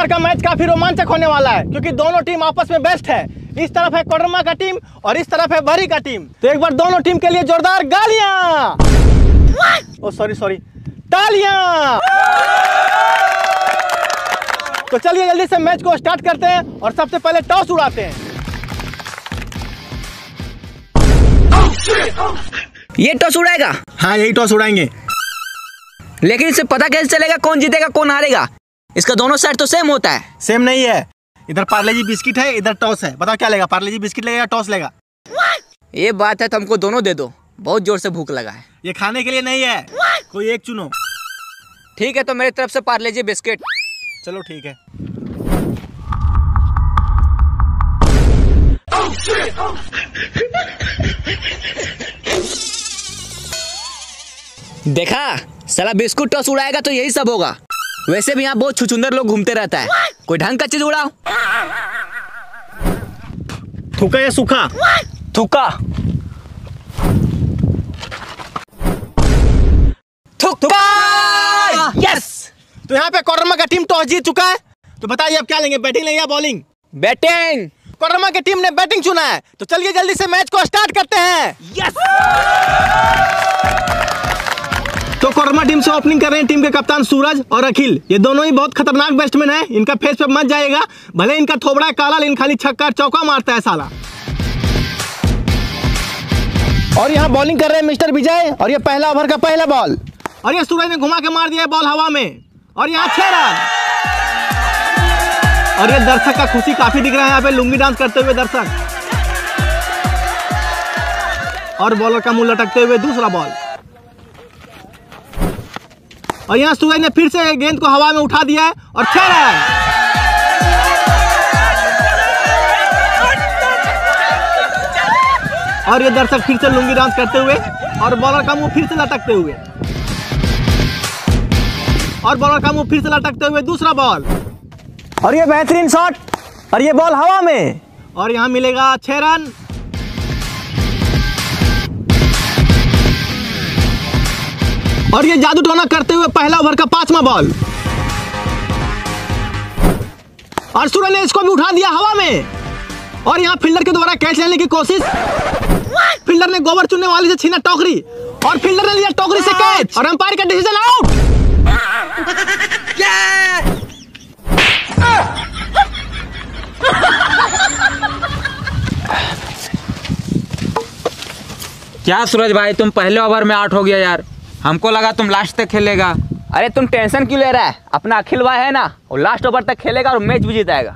बार का मैच काफी रोमांचक होने वाला है क्योंकि दोनों टीम आपस में बेस्ट है। इस तरफ है कोडरमा का टीम और इस तरफ है बरी का टीम। तो एक बार दोनों टीम के लिए जोरदार गालियां, ओ सॉरी तालियां। तो चलिए जल्दी से मैच को स्टार्ट करते हैं और सबसे पहले टॉस उड़ाते हैं। ये टॉस उड़ाएगा? हाँ यही टॉस उड़ाएंगे। लेकिन इससे पता कैसे चलेगा कौन जीतेगा कौन हारेगा? इसका दोनों साइड तो सेम होता है। सेम नहीं है, इधर पार्ले जी बिस्किट है, इधर टॉस है। बताओ क्या लेगा, पार्ले जी बिस्किट लेगा या टॉस लेगा? ये बात है तो हमको दोनों दे दो, बहुत जोर से भूख लगा है। ये खाने के लिए नहीं है, कोई एक चुनो। ठीक है तो मेरी तरफ से पार्ले जी बिस्किट। चलो ठीक है। देखा, साला बिस्कुट टॉस उड़ाएगा तो यही सब होगा। वैसे भी यहाँ बहुत छुछुंदर लोग घूमते रहता है, कोई ढंग का चीज उड़ाओ। थूका या सूखा? थूका। थूका। यस। तो यहाँ पे कोडरमा का टीम टॉस जीत चुका है। तो बताइए अब क्या लेंगे, बैटिंग लेंगे या बॉलिंग? बैटिंग। कोडरमा की टीम ने बैटिंग चुना है, तो चलिए जल्दी से मैच को स्टार्ट करते हैं। यस। तो कोडरमा टीम से ओपनिंग कर रहे हैं टीम के कप्तान सूरज और अखिल। ये दोनों ही बहुत खतरनाक बैट्समैन हैं। इनका फेस पे मत जाएगा, भले इनका थोबड़ा काला लेकिन खाली छक्का चौका मारता है साला। और यहाँ बॉलिंग कर रहे हैं मिस्टर विजय और ये पहला ओवर का पहला बॉल और ये सूरज ने घुमा के मार दिया है बॉल हवा में और यहाँ 6 रन। और ये दर्शक का खुशी काफी दिख रहा है यहाँ पे, लुंगी डांस करते हुए दर्शक। और बॉलर का मुंह लटकते हुए दूसरा बॉल और यहाँ सूरज ने फिर से गेंद को हवा में उठा दिया है और 6 रन। और ये दर्शक फिर से लुंगी डांस करते हुए और बॉलर का मुंह फिर से लटकते हुए और बॉलर का मुंह फिर से लटकते हुए दूसरा बॉल और ये बेहतरीन शॉट और ये बॉल हवा में और यहाँ मिलेगा 6 रन। और ये जादू टोना करते हुए पहला ओवर का 5वां बॉल और सूरज ने इसको भी उठा दिया हवा में और यहाँ फील्डर के द्वारा कैच लेने की कोशिश। फील्डर ने गोबर चुनने वाली से छीना टोकरी और फील्डर ने लिया टोकरी से कैच और अंपायर का डिसीजन आउट। क्या सूरज भाई, तुम पहले ओवर में आउट हो गया यार, हमको लगा तुम लास्ट तक खेलेगा। अरे तुम टेंशन क्यों ले रहा है, अपना अखिल भाई है ना, वो लास्ट ओवर तक खेलेगा और मैच भी जीताएगा।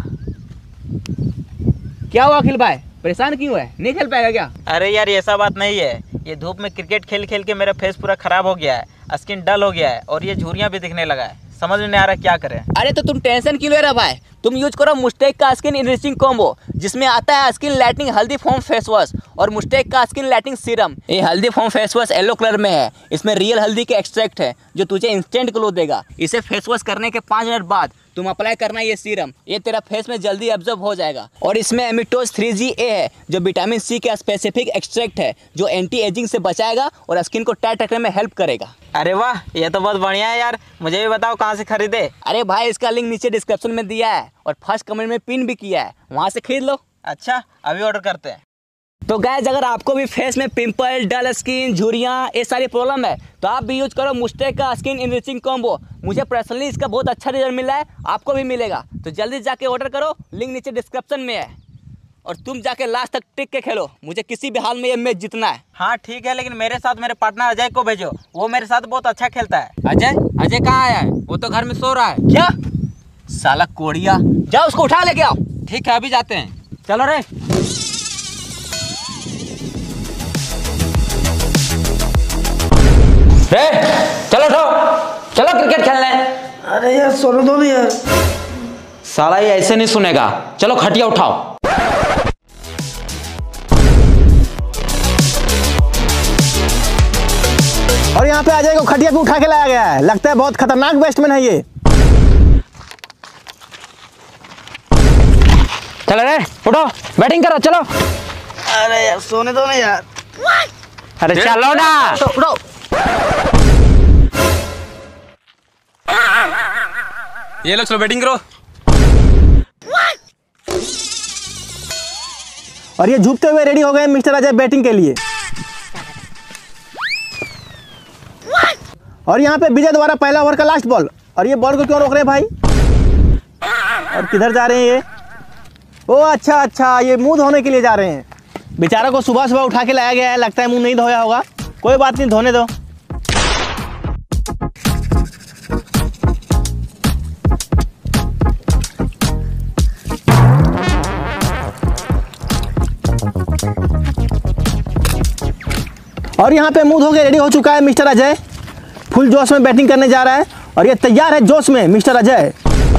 क्या हुआ अखिल भाई, परेशान क्यों है, नहीं खेल पाएगा क्या? अरे यार ऐसा बात नहीं है, ये धूप में क्रिकेट खेल खेल के मेरा फेस पूरा खराब हो गया है, स्किन डल हो गया है और ये झुर्रियाँ भी दिखने लगा है, समझ में नहीं आ रहा क्या करें। अरे तो तुम टेंशन क्यों ले रहा भाई, तुम यूज करो मुस्टेक का स्किन इनरिचिंग कॉम्बो, जिसमें आता है skin lightning haldi foam face wash और मुस्टेक का स्किन लाइटनिंग सीरम। ये haldi foam face wash yellow colour में है, इसमें रियल हल्दी के एक्सट्रैक्ट है जो तुझे इंस्टेंट ग्लो देगा। इसे फेस वॉश करने के 5 मिनट बाद तुम अप्लाई करना ये सीरम, ये तेरा फेस में जल्दी एब्जॉर्ब हो जाएगा। और इसमें एमिटोज 3GA है जो विटामिन सी का स्पेसिफिक एक्सट्रैक्ट है जो एंटी एजिंग से बचाएगा और स्किन को टाइट रखने में हेल्प करेगा। अरे वाह, ये तो बहुत बढ़िया है यार, मुझे भी बताओ कहाँ से खरीदे। अरे भाई इसका लिंक नीचे डिस्क्रिप्शन में दिया है और फर्स्ट कमेंट में पिन भी किया है, वहाँ से खरीद लो। अच्छा अभी ऑर्डर करते हैं। तो गाइस अगर आपको भी फेस में पिंपल, डल स्किन, झुर्रियाँ ये सारी प्रॉब्लम है तो आप भी यूज करो मुस्टेक का स्किन इनरिचिंग कॉम्बो। मुझे पर्सनली इसका बहुत अच्छा रिजल्ट मिला है, आपको भी मिलेगा, तो जल्दी जाके ऑर्डर करो, लिंक नीचे डिस्क्रिप्शन में है। और तुम जाके लास्ट तक टिक के खेलो, मुझे किसी भी हाल में ये मैच जीतना है। हाँ ठीक है, लेकिन मेरे साथ मेरे पार्टनर अजय को भेजो, वो मेरे साथ बहुत अच्छा खेलता है। अजय कहाँ आया है, वो तो घर में सो रहा है। क्या साला कोड़िया, जाओ उसको उठा लेके आओ। ठीक है अभी जाते हैं। चलो रे। चलो उठो, चलो क्रिकेट खेलने। अरे यार सोने दो यार। साला ये ऐसे नहीं सुनेगा, चलो खटिया उठाओ। और यहाँ पे अजय को खटिया पे उठा के लाया गया है, लगता है बहुत खतरनाक बैट्समैन है ये। चलो रे उठो, बैटिंग करो चलो। अरे यार सोने दो ना यार। अरे चलो ना। उठो। ये लो चलो बैटिंग करो। और ये झुकते हुए रेडी हो गए मिस्टर अजय बैटिंग के लिए। और यहाँ पे विजय द्वारा पहला ओवर का लास्ट बॉल। और ये बॉल को क्यों रोक रहे हैं भाई? और किधर जा रहे हैं ये? ओ अच्छा, ये मुंह धोने के लिए जा रहे हैं। बेचारा को सुबह सुबह उठा के लाया गया है, लगता है मुंह नहीं धोया होगा। कोई बात नहीं, धोने दो। और यहाँ पे मुंह धो के रेडी हो चुका है मिस्टर अजय, फुल जोश में बैटिंग करने जा रहा है। और ये तैयार है जोश में मिस्टर अजय।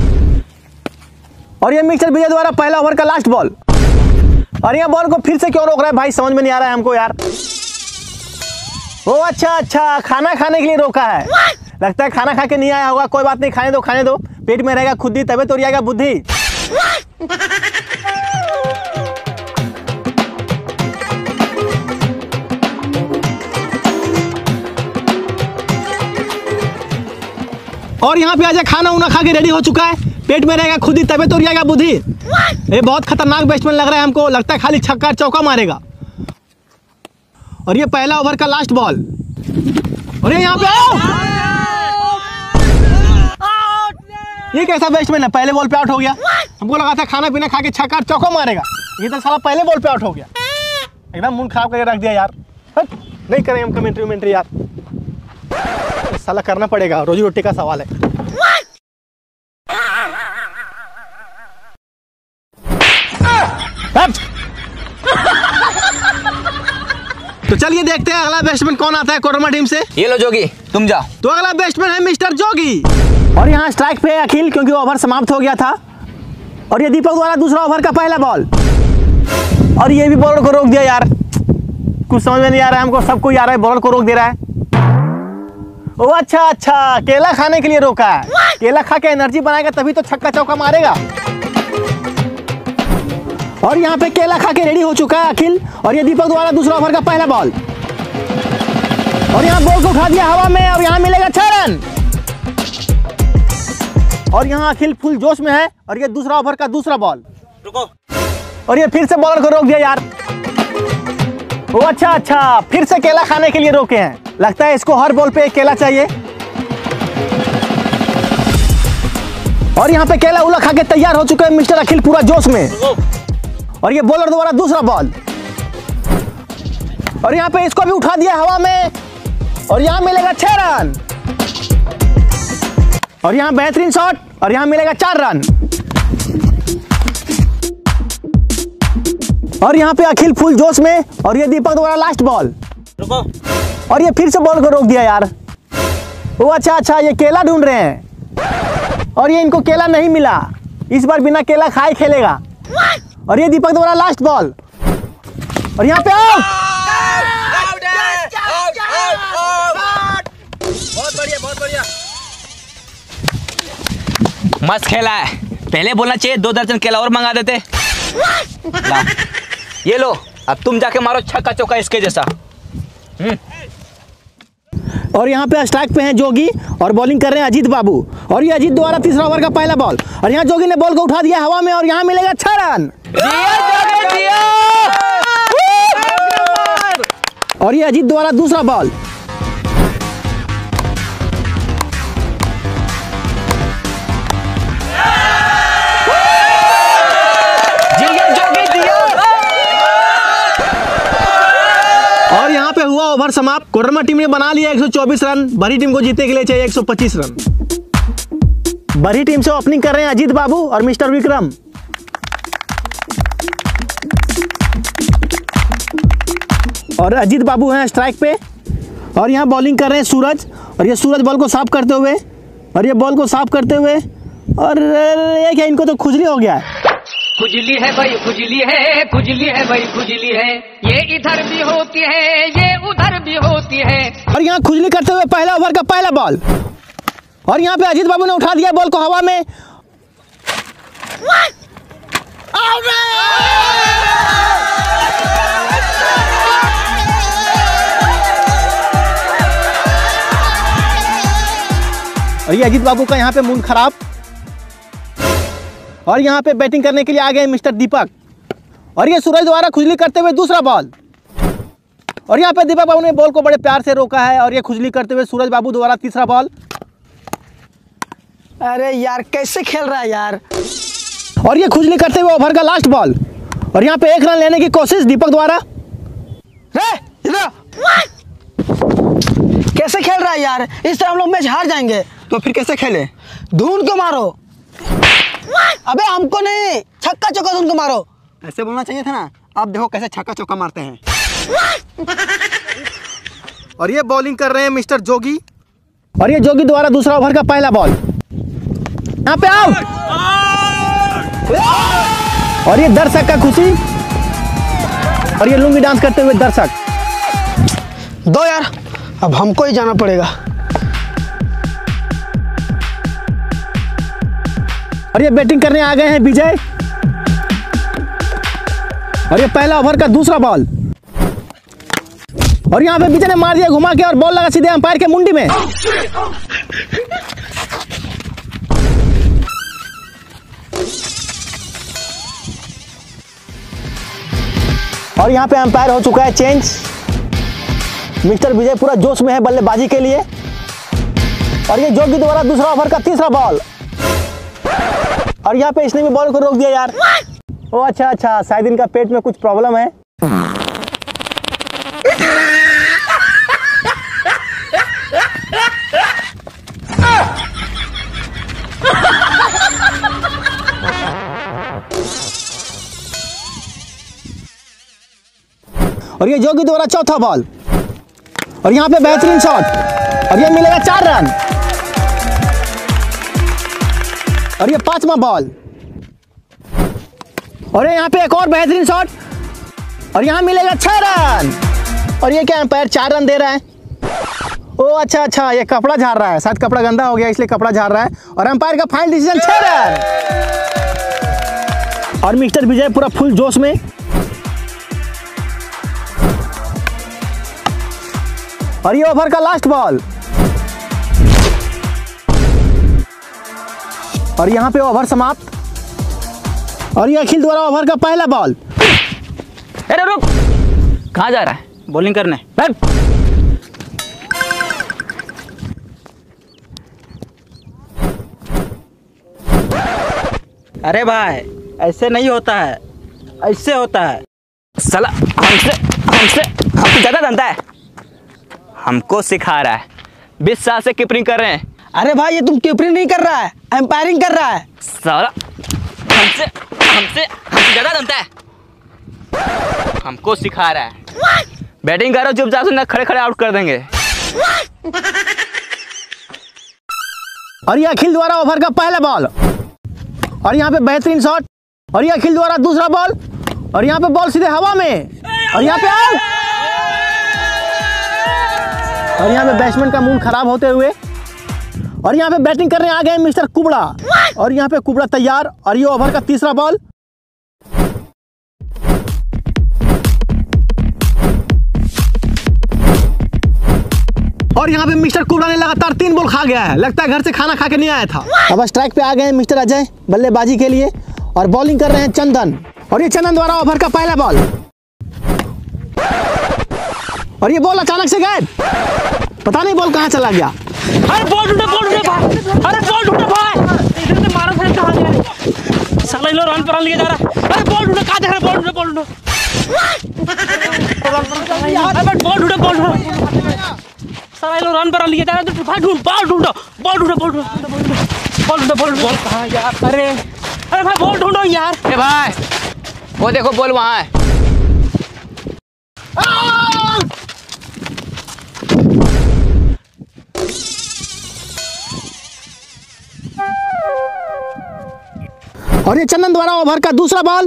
और ये मिस्टर विजय द्वारा पहला ओवर का लास्ट बॉल। और ये बॉल को फिर से क्यों रोक रहा है भाई, समझ में नहीं आ रहा है हमको यार। ओ अच्छा, खाना खाने के लिए रोका है। लगता है खाना खा के नहीं आया होगा। कोई बात नहीं, खाने दो, पेट में रहेगा खुद ही, तबे तो आएगा बुद्धि। और यहाँ पे अजय खाना उना खा के रेडी हो चुका है, पेट में रहेगा खुद ही, तबे तो आएगा बुद्धि। ये बहुत खतरनाक बैट्समैन लग रहा है हमको, लगता है खाली छक्का चौका मारेगा। और ये पहला ओवर का लास्ट बॉल। और यहाँ पे ये कैसा बैट्समैन है, पहले बॉल पे आउट हो गया। हमको लगा था खाना पीना खा के छक्का चौका मारेगा, ये तो साला पहले बॉल पे आउट हो गया। एकदम मूड खराब करके रख दिया यार। नहीं करें हम कमेंट्री यार, साला करना पड़ेगा, रोजी रोटी का सवाल है। तो चलिए देखते हैं अगला बैट्समैन कौन आता है कोडरमा टीम से। ये लो जोगी, तुम जाओ। तो अगला बैट्समैन है मिस्टर जोगी। और यहाँ स्ट्राइक पे है अखिल, क्योंकि ओवर समाप्त हो गया था। और ये दीपक द्वारा दूसरा ओवर का पहला बॉल। और ये भी बॉलर को रोक दिया यार, कुछ समझ में नहीं आ रहा है हमको, सबको आ रहा है, बॉलर को रोक दे रहा है। ओ अच्छा, केला खाने के लिए रोका है। केला खा के एनर्जी बनाएगा तभी तो छक्का चौका मारेगा। और यहाँ पे केला खा के रेडी हो चुका है अखिल। और ये दीपक द्वारा दूसरा ओवर का पहला बॉल। और यहाँ बॉल को उठा दिया हवा में, और यहाँ मिलेगा 6 रन। और यहाँ अखिल फुल जोश में है। और ये दूसरा ओवर का दूसरा बॉल। रुको। और ये फिर से बॉलर को रोक दिया यार। ओ अच्छा, फिर से केला खाने के लिए रोके हैं। लगता है इसको हर बॉल पे एक केला चाहिए। और यहाँ पे केला उला खा के तैयार हो चुके हैं मिस्टर अखिल पूरा जोश में। और ये बॉलर द्वारा दूसरा बॉल। और यहाँ पे इसको भी उठा दिया हवा में। और यहाँ मिलेगा 6 रन। और यहाँ बेहतरीन शॉट। और यहाँ मिलेगा 4 रन। और यहाँ पे अखिल फुल जोश में। और ये दीपक द्वारा लास्ट बॉल। रुको। और ये फिर से बॉल को रोक दिया यार। वो अच्छा, ये केला ढूंढ रहे हैं। और ये इनको केला नहीं मिला, इस बार बिना केला खाए खेलेगा। और ये दीपक द्वारा लास्ट बॉल। और यहाँ पे आउट। बहुत बढ़िया। मस्त खेला है, पहले बोलना चाहिए 2 दर्जन केला और मंगा देते। ये लो, अब तुम जाके मारो छक्का चौका इसके जैसा। और यहाँ पे स्ट्राइक पे हैं जोगी और बॉलिंग कर रहे हैं अजीत बाबू। और ये अजीत द्वारा तीसरा ओवर का पहला बॉल। और यहाँ जोगी ने बॉल को उठा दिया हवा में। और यहाँ मिलेगा 6 रन। और ये अजीत द्वारा दूसरा बॉल। और यहाँ पे हुआ ओवर समाप्त। कोडरमा टीम ने बना लिया 124 रन। बड़ी टीम को जीतने के लिए चाहिए 125 रन। बड़ी टीम से ओपनिंग कर रहे हैं अजीत बाबू और मिस्टर विक्रम। और अजीत बाबू हैं स्ट्राइक पे। और यहाँ बॉलिंग कर रहे हैं सूरज। और ये सूरज बॉल को साफ करते हुए। और ये बॉल को साफ करते हुए। और ये क्या, इनको तो खुजली हो गया है। खुजली है भाई, खुजली है, खुजली है भाई, खुजली है। ये इधर भी होती है, ये उधर भी होती है। और यहाँ खुजली करते हुए पहला ओवर का पहला बॉल। और यहाँ पे अजीत बाबू ने उठा दिया बॉल को हवा में। और ये अजीत बाबू का यहाँ पे मूड खराब। और यहाँ पे बैटिंग करने के लिए आ गए मिस्टर दीपक। और ये सूरज द्वारा खुजली करते हुए दूसरा बॉल। और यहाँ पे दीपक बाबू ने बॉल को बड़े प्यार से रोका है और ये खुजली करते हुए सूरज बाबू द्वारा तीसरा बॉल। अरे यार कैसे खेल रहा है यार। और ये खुजली करते हुए ओवर का लास्ट बॉल। और यहाँ पे 1 रन लेने की कोशिश दीपक द्वारा। कैसे खेल रहा है यार, इस तरह हम लोग मैच हार जाएंगे। तो फिर कैसे खेले? ढूंढ के मारो। अबे हमको नहीं, छक्का चौका ढूंढ के मारो। ऐसे बोलना चाहिए था ना। आप देखो कैसे छक्का चौका मारते हैं। और ये बॉलिंग कर रहे हैं मिस्टर जोगी। और ये जोगी द्वारा दूसरा ओवर का पहला बॉल। यहाँ पे आउट। और ये दर्शक का खुशी। और ये लुंगी डांस करते हुए दर्शक। दो यार, अब हमको ही जाना पड़ेगा। और ये बैटिंग करने आ गए हैं विजय। और ये पहला ओवर का दूसरा बॉल। और यहाँ पे विजय ने मार दिया घुमा के और बॉल लगा सीधे अंपायर के मुंडी में। और यहाँ पे अंपायर हो चुका है चेंज। मिस्टर विजय पूरा जोश में है बल्लेबाजी के लिए। और ये जोगी द्वारा दूसरा ओवर का तीसरा बॉल। और यहाँ पे इसने भी बॉल को रोक दिया यार। ओ अच्छा, शायद इनका पेट में कुछ प्रॉब्लम है। और ये जोगी द्वारा चौथा बॉल। और यहाँ पे बेहतरीन शॉट। और ये मिलेगा 4 रन। और ये 5वां बॉल। और यहाँ पे एक और बेहतरीन शॉट। और यहाँ मिलेगा 6 रन। और ये क्या अंपायर 4 रन दे रहा है? ओ अच्छा, ये कपड़ा झाड़ रहा है। शायद कपड़ा गंदा हो गया इसलिए कपड़ा झाड़ रहा है। और अंपायर का फाइनल डिसीजन 6 रन। और मिस्टर विजय पूरा फुल जोश में। और ये ओवर का लास्ट बॉल। और यहाँ पे ओवर समाप्त। और ये अखिल द्वारा ओवर का पहला बॉल। अरे रुक, कहाँ जा रहा है? बॉलिंग करने। अरे भाई ऐसे नहीं होता है, ऐसे होता है। साला हमसे ज़्यादा जानता है। हमको सिखा रहा है। 20 साल से कीपरिंग कर रहे हैं। अरे भाई ये तुम कीपरिंग नहीं कर रहा है, एम्पायरिंग कर रहा है। साला हमसे ज़्यादा जानता है। हमको सिखा रहा है। बैटिंग करो चुपचाप से, ना खड़े खड़े आउट कर देंगे। और ये अखिल द्वारा ओवर का पहला बॉल। और यहाँ पे बेहतरीन शॉट। और ये अखिल द्वारा दूसरा बॉल। और यहाँ पे बॉल सीधे हवा में। और यहाँ पे आउट। और यहाँ पे बैट्समैन का मूड खराब होते हुए। और यहाँ पे बैटिंग करने आ गए मिस्टर कुबड़ा। और यहाँ पे कुबड़ा तैयार। और ये ओवर का तीसरा बॉल। और यहाँ पे मिस्टर कुबड़ा ने लगातार 3 बॉल खा गया है। लगता है घर से खाना खा के नहीं आया था। अब स्ट्राइक पे आ गए हैं मिस्टर अजय बल्लेबाजी के लिए। और बॉलिंग कर रहे हैं चंदन। और ये चंदन द्वारा ओवर का पहला बॉल। और ये बॉल अचानक से गायब। पता नहीं बॉल कहाँ चला गया। अरे बॉल ढूंढो भाई। अरे बॉल ढूंढो भाई। इधर से मारो फिर कहां जा रही? साला ये लो रन पर लिए जा रहा है। अरे बॉल ढूंढो, कहां देख रहा है? बॉल ढूंढो। अरे बॉल ढूंढो। साला ये लो रन पर लिए जा रहा है। तो भाई ढूंढ, बॉल ढूंढो। बॉल कहां यार? अरे भाई बॉल ढूंढो यार। ए भाई वो देखो बॉल वहाँ है। और ये चंदन द्वारा ओवर का दूसरा बॉल।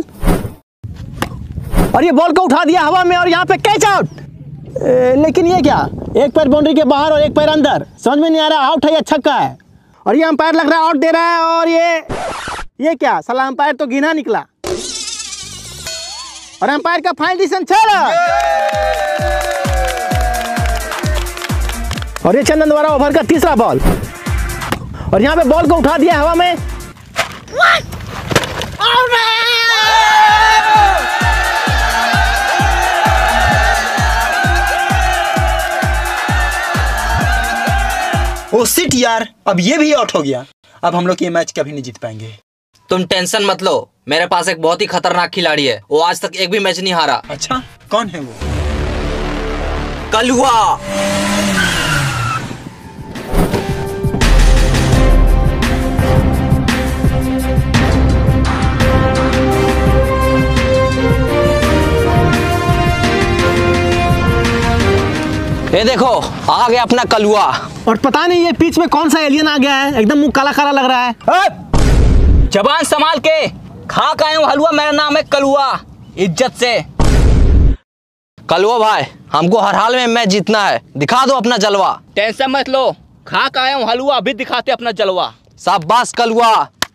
और ये बॉल को उठा दिया हवा में। और यहाँ पे कैच आउट। लेकिन ये क्या, एक पैर बाउंड्री के बाहर और एक पैर अंदर। समझ में नहीं आ रहा आउट है या छक्का है। और ये अंपायर लग रहा है आउट दे रहा है। और ये क्या, साला अंपायर तो गिना निकला। और अंपायर का फाइनल डिसीजन 6 रन। और ये चंदन द्वारा ओवर का तीसरा बॉल। और यहाँ पे बॉल को उठा दिया हवा में। ओ शिट यार, अब ये भी आउट हो गया। अब हम लोग ये मैच कभी नहीं जीत पाएंगे। तुम टेंशन मत लो, मेरे पास एक बहुत ही खतरनाक खिलाड़ी है, वो आज तक एक भी मैच नहीं हारा। अच्छा, कौन है वो? कलुआ। ये देखो आ गया अपना कलुआ। और पता नहीं ये पिच में कौन सा एलियन आ गया है, एकदम मुंह काला काला लग रहा है। जबान संभाल के खा के आया हूँ हलवा, मेरा नाम है कलुआ, इज्जत से। कलुआ भाई, हमको हर हाल में मैच जीतना है, दिखा दो अपना जलवा। टेंशन मत लो, खा के आया हूँ हलवा, अभी दिखाते अपना जलवा। शाबाश कलुआ।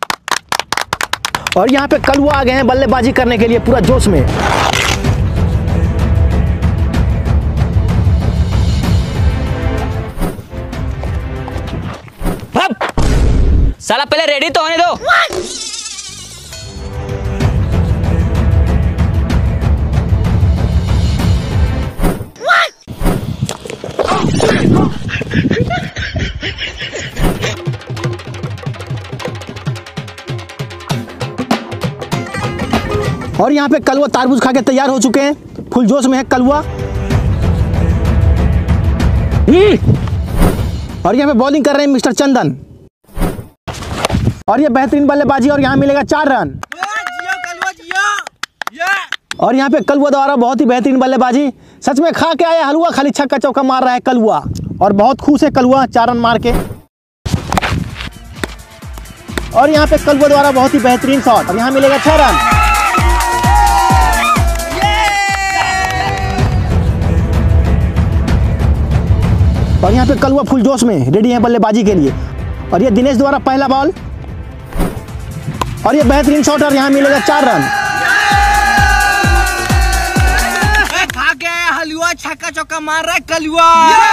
और यहाँ पे कलुआ आ गए हैं बल्लेबाजी करने के लिए पूरा जोश में। साला पहले रेडी तो होने दो। और यहाँ पे कलुआ तारबूज खा के तैयार हो चुके हैं, फुल जोश में है कलुआ। और यहाँ पे बॉलिंग कर रहे हैं मिस्टर चंदन। और ये बेहतरीन बल्लेबाजी, और यहाँ मिलेगा 4 रन। और यहाँ पे कलुआ द्वारा बहुत ही बेहतरीन बल्लेबाजी, सच में खा के आया हलवा, खाली छक्का चौका मार रहा है कलुआ, और बहुत खुश है कलुआ 4 रन मार के। और यहाँ पे कलुआ द्वारा बहुत ही बेहतरीन शॉट, और यहाँ मिलेगा 6 रन। और यहाँ पे कलुआ फुल जोश में रेडी है बल्लेबाजी के लिए। और ये दिनेश द्वारा पहला बॉल, और ये बेहतरीन शॉट, और यहाँ मिलेगा 4 रन। खा के हलवा, छक्का चौका मार रहा है कलुआ।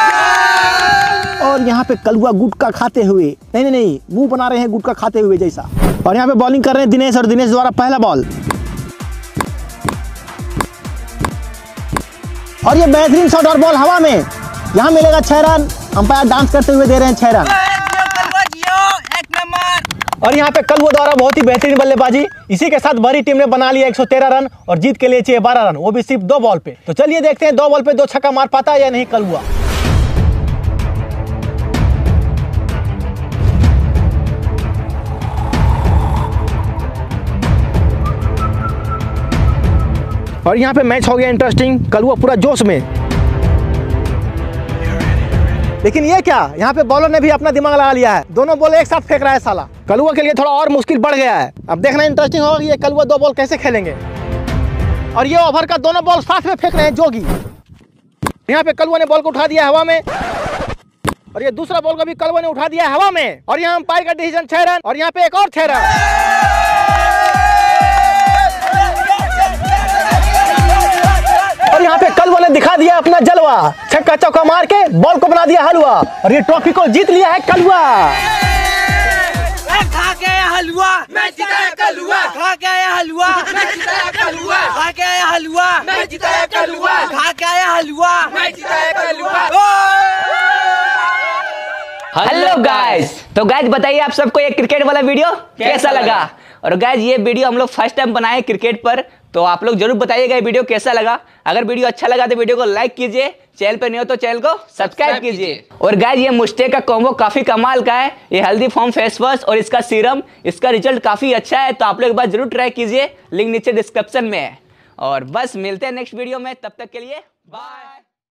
और यहाँ पे कलुआ गुटखा खाते हुए, नहीं मुंह बना रहे हैं गुटखा खाते हुए जैसा। और यहाँ पे बॉलिंग कर रहे हैं दिनेश, और दिनेश द्वारा पहला बॉल, और ये बेहतरीन शॉट और बॉल हवा में, यहाँ मिलेगा 6 रन। अंपायर डांस करते हुए दे रहे हैं 6 रन। और यहाँ पे कलुआ द्वारा बहुत ही बेहतरीन बल्लेबाजी, इसी के साथ बड़ी टीम ने बना लिया 113 रन, और जीत के लिए चाहिए 12 रन, वो भी सिर्फ 2 बॉल पे। तो चलिए देखते हैं 2 बॉल पे 2 छक्का मार पाता है या नहीं कलुआ। और यहाँ पे मैच हो गया इंटरेस्टिंग, कलुआ पूरा जोश में। लेकिन ये क्या, यहाँ पे बॉलर ने भी अपना दिमाग लगा लिया है, दोनों बॉल एक साथ फेंक रहा है साला। कलुआ के लिए थोड़ा और मुश्किल बढ़ गया है। अब देखना इंटरेस्टिंग होगा कि ये कलुआ 2 बॉल कैसे खेलेंगे। और ये ओवर का दोनों बॉल साथ में फेंक रहे हैं जोगी। यहाँ पे कलुआ ने बॉल को उठा दिया हवा में, और ये दूसरा बॉल को भी कलुआ ने उठा दिया हवा में। और यहाँ अंपायर का डिसीजन 6 रन, और यहाँ पे एक और 6 रन। और यहाँ पे कलुआ ने दिखा दिया अपना जलवा, छक्का चौका मार के बॉल को बना दिया हलवा, और ये ट्रॉफी को जीत लिया है कलुआ। खा के आया हलवा, मैं जिताया कलुआ। खा के आया हलवा, मैं जिताया कलुआ। खा के आया हलवा, मैं जिताया कलुआ। खा के आया हलवा, मैं जिताया कलुआ। हेलो गाइस, तो गाइस बताइए आप सबको ये क्रिकेट वाला वीडियो कैसा लगा। और गाइस ये वीडियो हम लोग फर्स्ट टाइम बनाए क्रिकेट पर, तो आप लोग जरूर बताइएगा ये वीडियो कैसा लगा। अगर वीडियो अच्छा लगा तो वीडियो को लाइक कीजिए, चैनल पर नहीं हो तो चैनल को सब्सक्राइब कीजिए। और गाइस ये मुस्टेक का कॉम्बो काफी कमाल का है, ये हेल्दी फॉर्म फेस वॉश और इसका सीरम, इसका रिजल्ट काफी अच्छा है, तो आप लोग एक बार जरूर ट्राई कीजिए, लिंक नीचे डिस्क्रिप्शन में है। और बस मिलते हैं नेक्स्ट वीडियो में, तब तक के लिए बाय।